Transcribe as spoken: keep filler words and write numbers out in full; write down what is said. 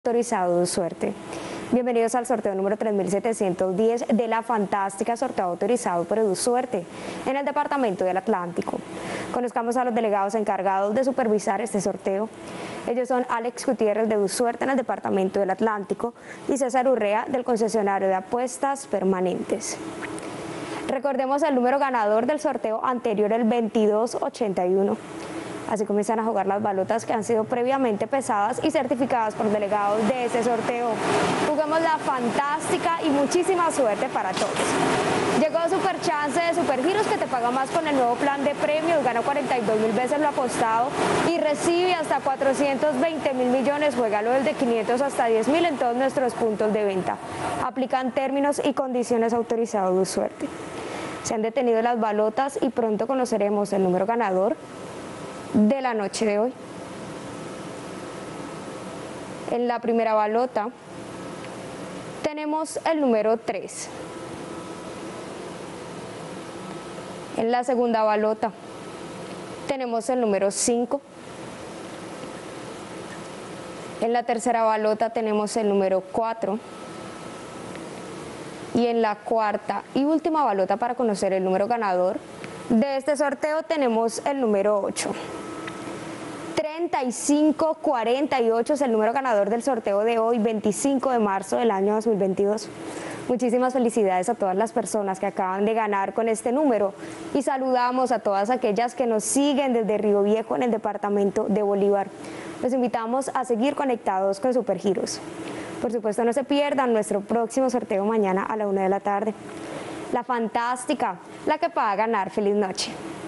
Autorizado de suerte. Bienvenidos al sorteo número tres mil setecientos diez de la fantástica sorteo autorizado por EduSuerte en el departamento del Atlántico. Conozcamos a los delegados encargados de supervisar este sorteo. Ellos son Alex Gutiérrez de EduSuerte en el departamento del Atlántico y César Urrea del concesionario de apuestas permanentes. Recordemos el número ganador del sorteo anterior, el veintidós ochenta y uno. Así comienzan a jugar las balotas que han sido previamente pesadas y certificadas por delegados de este sorteo. Juguemos la fantástica y muchísima suerte para todos. Llegó Super Chance de Supergiros, que te paga más con el nuevo plan de premios. Gana cuarenta y dos mil veces lo apostado y recibe hasta cuatrocientos veinte mil millones. Juégalo desde quinientos hasta diez mil en todos nuestros puntos de venta. Aplican términos y condiciones autorizados de suerte. Se han detenido las balotas y pronto conoceremos el número ganador de la noche de hoy. En la primera balota tenemos el número tres. En la segunda balota tenemos el número cinco. En la tercera balota tenemos el número cuatro. Y en la cuarta y última balota, para conocer el número ganador de este sorteo, tenemos el número ocho. treinta y cinco cuarenta y ocho es el número ganador del sorteo de hoy, veinticinco de marzo del año dos mil veintidós. Muchísimas felicidades a todas las personas que acaban de ganar con este número y saludamos a todas aquellas que nos siguen desde Río Viejo en el departamento de Bolívar. Los invitamos a seguir conectados con Supergiros. Por supuesto, no se pierdan nuestro próximo sorteo mañana a la una de la tarde. La fantástica, la que paga ganar. Feliz noche.